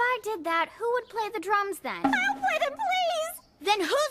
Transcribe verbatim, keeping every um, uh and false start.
I did that, who would play the drums then? I'll play them, please! Then who's